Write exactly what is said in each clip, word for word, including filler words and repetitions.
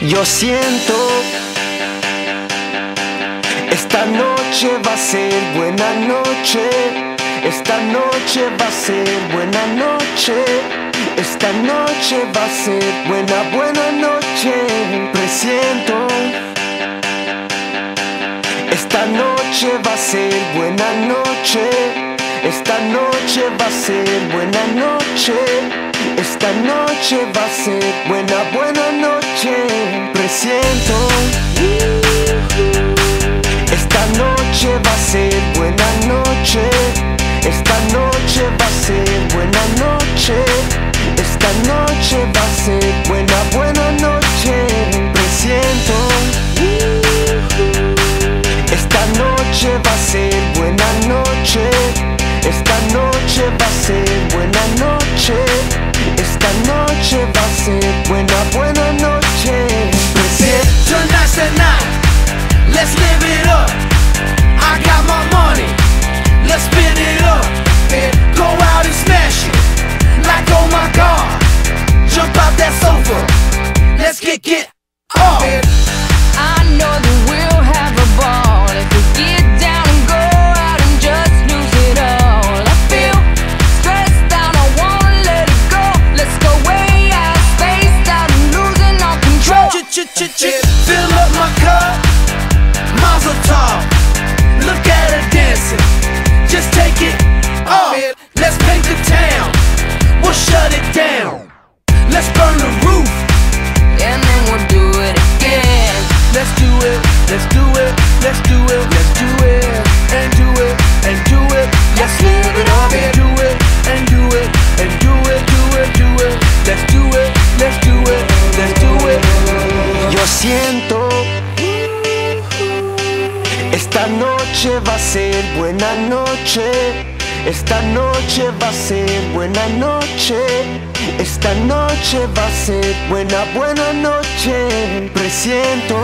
Yo siento, esta noche va a ser buena noche. Esta noche va a ser buena noche. Esta noche va a ser buena, buena noche. Presiento, esta noche va a ser buena noche. Esta noche va a ser buena noche. Esta noche va a ser buena, buena noche. Presiento, esta noche va a ser buena noche. Esta noche va a ser buena noche. Esta noche va a ser buena, buena noche. Presiento, esta noche va a ser buena noche. Esta noche va a ser buena noche. Esta noche va a ser buena, buena noche. Presiento. Tonight's the night, let's live it up. I got my money, let's spin it up. And go out and smash it, like oh my God. Jump out that sofa, let's kick it off. I know that we'll have a ball if we get down and go out and just lose it all. I feel stressed out, I wanna let it go. Let's go way out, spaced out and losing all control. Ch-ch-ch-ch, fill up my cup, Mazel tov. Look at her dancing, just take it off. Let's paint the town, we'll shut it down. Let's burn the roof, And then we'll do it again. let's do it, let's do it, let's do it, let's do it, and do it, and do it. Let's live it up and do it, and do it, and do it, do it, do it. Let's do it, let's do it, let's do it. Yo siento, esta noche va a ser buena noche. Esta noche va a ser buena noche. Esta noche va a ser buena, buena noche. Presiento,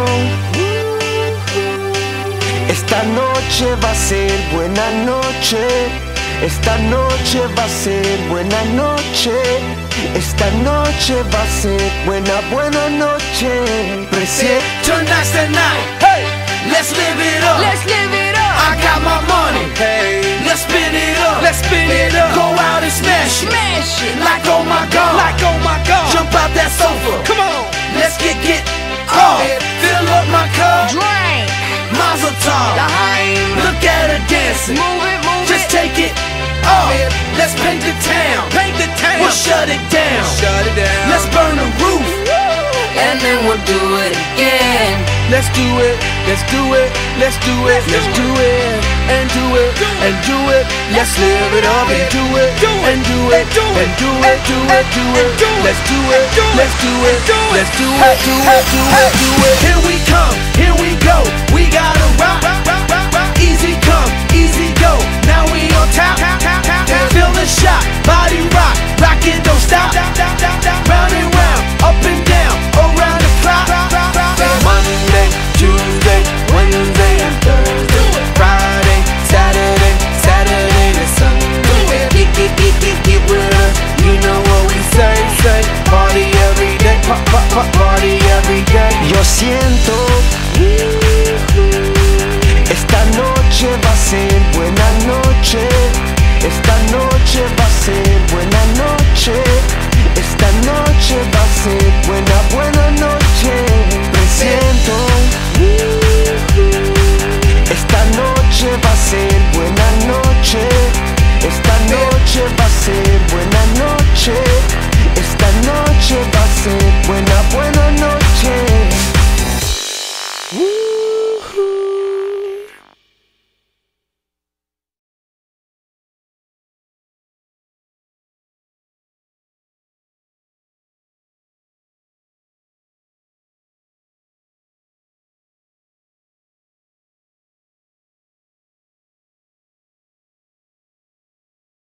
esta noche va a ser buena noche. Esta noche va a ser buena noche. Esta noche va a ser buena, buena noche. Presiento. Tonight's the night, hey, let's live it up. Let's live it up. I got my money, hey, let's spin it up. Let's spin it up. Go out and smash it, Smash it. like oh my God, like oh my God. Jump out that sofa, come on, let's get get off. Fill up my cup, Drink. Mazel tov. L'chaim. Look at her dancing, Move it, move just it. take it off. Let's paint the town, paint the town. We'll shut it down, shut it down. Let's burn the roof, And then we'll do it again. let's do it, let's do it, let's do it, let's do it, and do it, and do it. Let's live it up and do it, and do it, and do it, do it, do it. Let's do it, let's do it, let's do it, do it, do it, do it. Here we come, here we go. We gotta rock, easy come, easy go. Now we on top, feel the shot, body rock, rock it, don't stop. Round and